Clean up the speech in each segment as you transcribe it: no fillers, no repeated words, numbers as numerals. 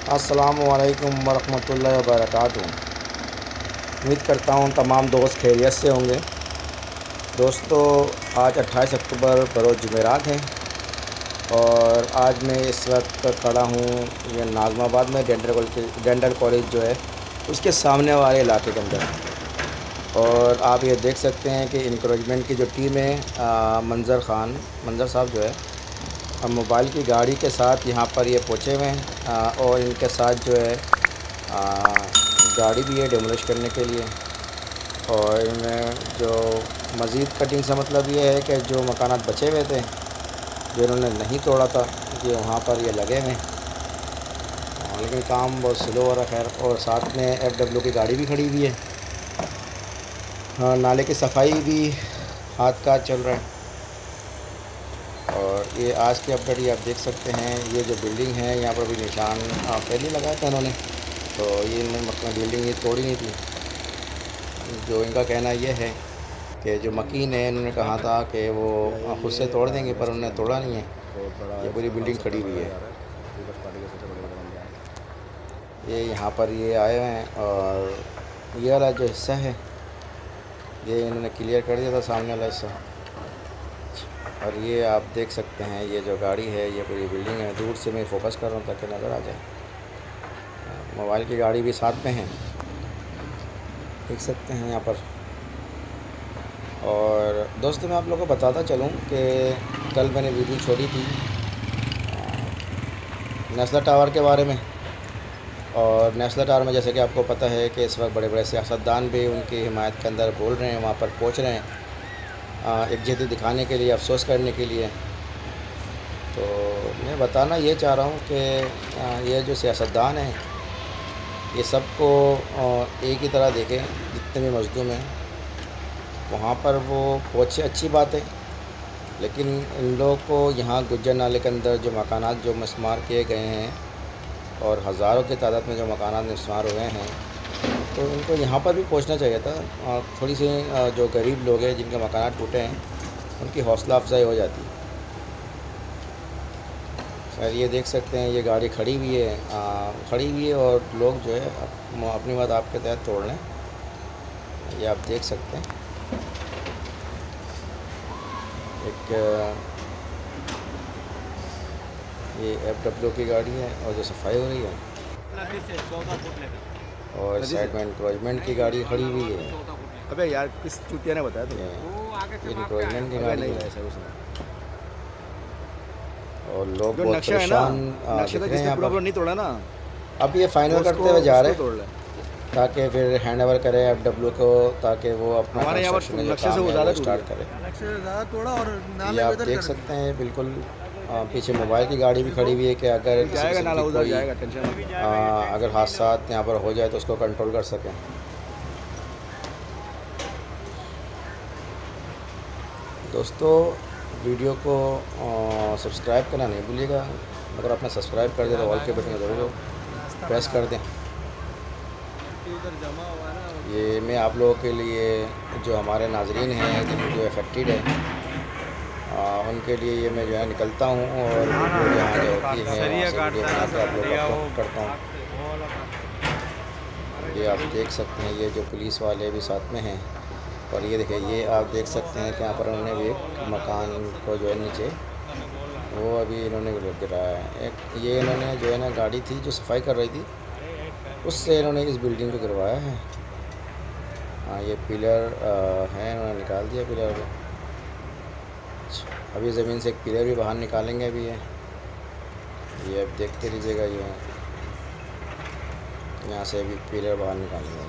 अस्सलामुअलैकुम वरहमतुल्लाहि वबरकातुहू। उम्मीद करता हूँ तमाम दोस्त खैरियत से होंगे। दोस्तों, आज 28 अक्टूबर बरोज़ जुमेरात है और आज मैं इस वक्त खड़ा हूँ ये नाज़माबाद में डेंटल कॉलेज जो है उसके सामने वाले इलाके के अंदर। और आप ये देख सकते हैं कि इंक्रोचमेंट की जो टीम है मंज़र साहब जो है मोबाइल की गाड़ी के साथ यहाँ पर ये पहुँचे हुए हैं और इनके साथ जो है गाड़ी भी है डेमोलिश करने के लिए। और इनमें जो मज़ीद कटिंग से मतलब ये है कि जो मकानात बचे हुए थे जो इन्होंने नहीं तोड़ा था ये वहाँ पर ये लगे हुए हैं, लेकिन काम बहुत स्लो हो रहा है। खैर, और साथ में FW की गाड़ी भी खड़ी हुई है। नाले की सफाई भी हाथ का चल रहा है। और ये आज के अपडेट ये आप देख सकते हैं, ये जो बिल्डिंग है यहाँ पर भी निशान पहले लगाया था उन्होंने, तो ये इन्होंने बिल्डिंग ये तोड़ी नहीं थी। जो इनका कहना यह है कि जो मकीन है इन्होंने कहा था कि वो खुद से तोड़ देंगे, पर उन्होंने तोड़ा नहीं है। ये पूरी बिल्डिंग खड़ी हुई है। ये यहाँ पर ये आए हैं और ये वाला जो हिस्सा है ये इन्होंने क्लियर कर दिया था, सामने वाला हिस्सा। और ये आप देख सकते हैं ये जो गाड़ी है ये पूरी बिल्डिंग है। दूर से मैं फ़ोकस कर रहा हूँ ताकि नज़र आ जाए। मोबाइल की गाड़ी भी साथ में है, देख सकते हैं यहाँ पर। और दोस्तों, मैं आप लोगों को बताता चलूँ कि कल मैंने वीडियो छोड़ी थी नेस्ले टावर के बारे में। और नेस्ले टावर में जैसे कि आपको पता है कि इस वक्त बड़े बड़े सियासतदान भी उनकी हिमायत के अंदर बोल रहे हैं, वहाँ पर पहुँच रहे हैं एकजुटता दिखाने के लिए, अफसोस करने के लिए। तो मैं बताना ये चाह रहा हूँ कि ये जो सियासतदान हैं ये सबको एक ही तरह देखें, जितने भी मज़लूम हैं वहाँ पर वो पहुँचे अच्छी बात है, लेकिन इन लोगों को यहाँ गुज्जर नाले के अंदर जो मकानात जो मस्मार किए गए हैं और हज़ारों की तादाद में जो मकानात मस्मार हुए हैं, तो इनको यहाँ पर भी पहुँचना चाहिए था। थोड़ी सी जो गरीब लोग हैं जिनके मकानात टूटे हैं उनकी हौसला अफजाई हो जाती। सर, ये देख सकते हैं ये गाड़ी खड़ी हुई है और लोग जो है अपनी बात आपके तहत तोड़ लें। ये आप देख सकते हैं एक ये FW की गाड़ी है और जो सफाई हो रही है, और साइड में इंक्रोचमेंट की गाड़ी खड़ी हुई है। अबे यार, किस चूतिया ने बताया तो ये इंक्रोचमेंट की गाड़ी है और लोग बहुत नक्शा है ना, नक्शे तक जिसने पूरा नहीं तोड़ा ना, अब ये फाइनल करते हुए जा रहे हैं ताकि फिर हैंड ओवर करे FW को, ताकि वो अपना हमारे यहाँ पर नक्शे से वो ज़्यादा स्टार्ट करे। नक्शे से ज़्यादा तोड़ा और ये आप देख सकते हैं बिल्कुल पीछे मोबाइल की गाड़ी भी खड़ी हुई है कि अगर जाएगा नाला उधर जाएगा, टेंशन अगर हादसा यहाँ पर हो जाए तो उसको कंट्रोल कर सकें। दोस्तों, वीडियो को सब्सक्राइब करना नहीं भूलिएगा। अगर आपने सब्सक्राइब कर दिया तो ऑल के बटन ज़रूर प्रेस कर दें। ये मैं आप लोगों के लिए जो हमारे नाजरीन हैं जो अफेक्टेड है उनके लिए ये मैं जो है निकलता हूँ और यहाँ जो होती है वहाँ से वीडियो बना के आप लोगों को अपलोड करता हूँ। ये आप देख सकते हैं ये जो पुलिस वाले भी साथ में हैं। और ये देखिए, ये आप देख सकते हैं कि यहाँ पर उन्होंने भी एक मकान को जो है नीचे वो अभी इन्होंने गिराया है। एक ये इन्होंने जो है ना गाड़ी थी जो सफाई कर रही थी उससे इन्होंने इस बिल्डिंग को गिरवाया है। हाँ, ये पिलर है, इन्होंने निकाल दिया पिलर को। अभी ज़मीन से एक पिलर भी बाहर निकालेंगे अभी ये अब देखते रहिएगा। ये यहाँ से अभी पिलर बाहर निकालेंगे।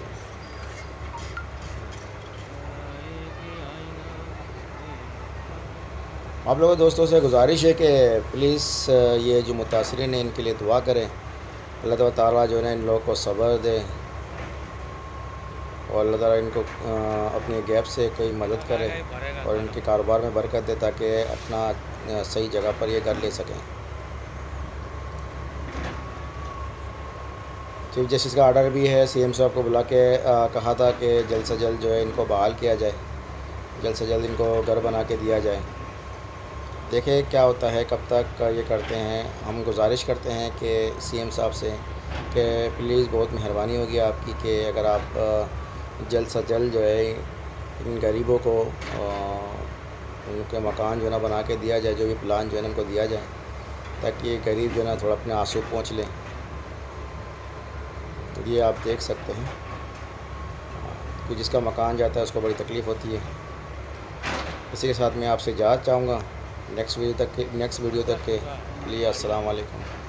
आप लोगों दोस्तों से गुजारिश है कि प्लीज़ ये जो मुतासरीन हैं इनके लिए दुआ करें। अल्लाह ताला जो है ना इन लोगों को सब्र दे और अल्लाह ताला इनको अपने गैप से कोई मदद करे और इनके कारोबार में बरकत दे ताकि अपना सही जगह पर ये घर ले सकें। चीफ जस्टिस का आर्डर भी है, CM साहब को बुला के कहा था कि जल्द से जल्द जो है इनको बहाल किया जाए, जल्द से जल्द इनको घर बना के दिया जाए। देखिए क्या होता है, कब तक ये करते हैं। हम गुजारिश करते हैं कि सीएम साहब से कि प्लीज़ बहुत मेहरबानी होगी आपकी कि अगर आप जल्द से जल्द जो है इन गरीबों को उनके मकान जो है ना बना के दिया जाए, जो भी प्लान जो है ना उनको दिया जाए, ताकि ये गरीब जो है ना थोड़ा अपने आंसू पोंछ लें। तो ये आप देख सकते हैं कि जिसका मकान जाता है उसको बड़ी तकलीफ़ होती है। इसी के साथ मैं आपसे इजाज़त चाहूँगा। नेक्स्ट वीडियो तक के लिए अस्सलाम वालेकुम।